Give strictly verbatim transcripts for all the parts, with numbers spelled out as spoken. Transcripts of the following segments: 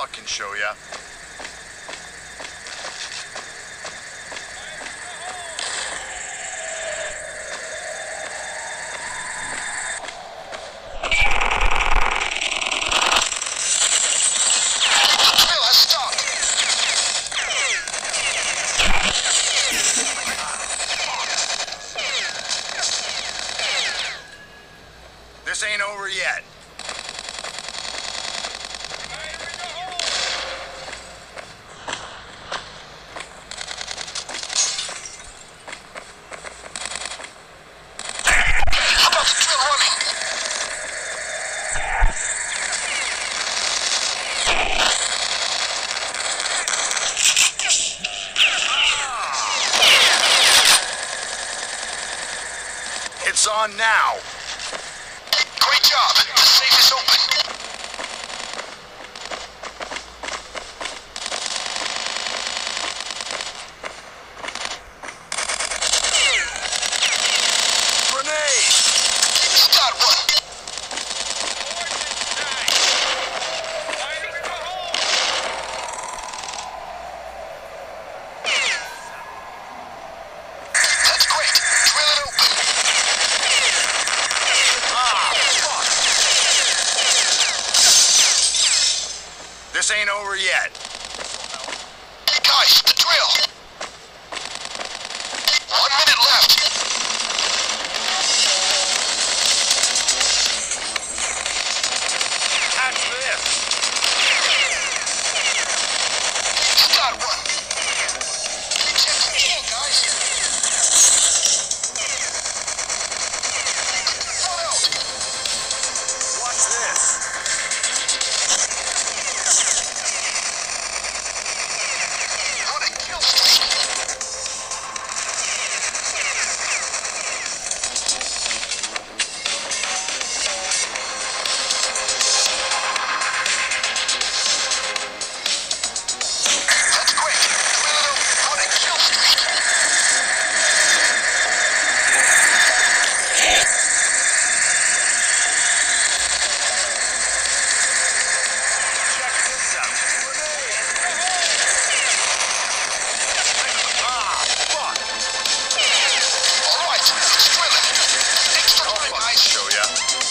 Doc can show ya. This ain't over yet. It's on now. Great job. The safe is open. Grenade! Got one. That's great. Drill it open. This ain't over yet. Guys, the drill. One minute left. Catch this. Got one. Check the drill, guys. Fall out. Watch this. On a kill streak. That's great. Drill it open. On a kill streak. Check this out. Grenade! Ah, fuck. All right, it's drilling. Extra I'll time, fucking guys. show ya.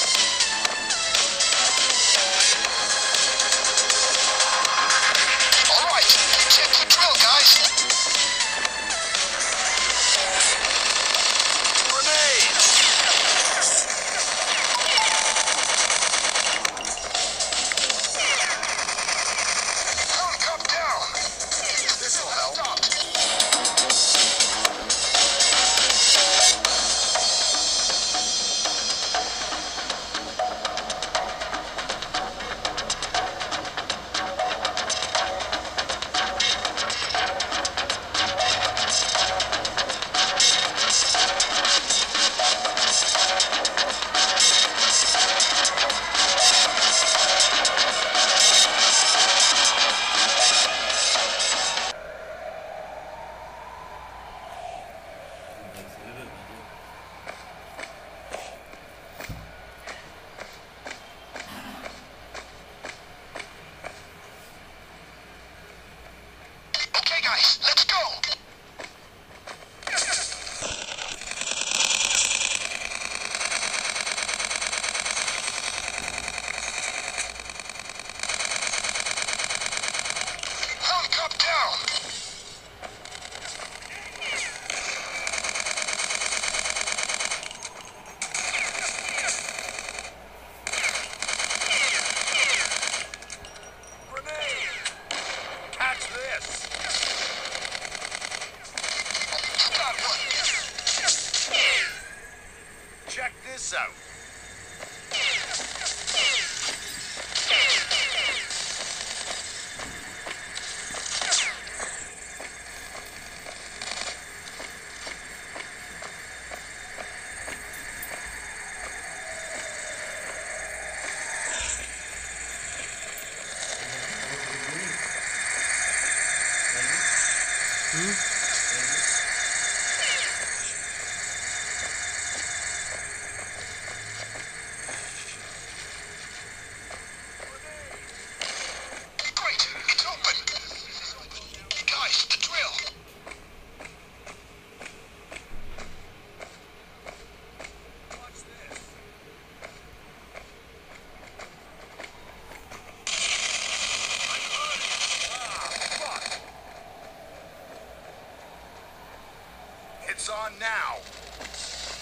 All right, check the drill, guys. Grenade! Pound cup down. This'll help. Stopped. Okay, guys, let's go. Pound cup down. Grenade! Catch this. Got one. Check this out. Lights on now.